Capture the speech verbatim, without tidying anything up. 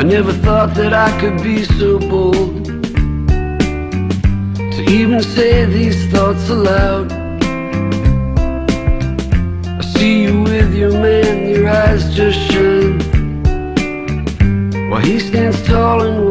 I never thought that I could be so bold to even say these thoughts aloud. I see you with your man, your eyes just shine, while he stands tall and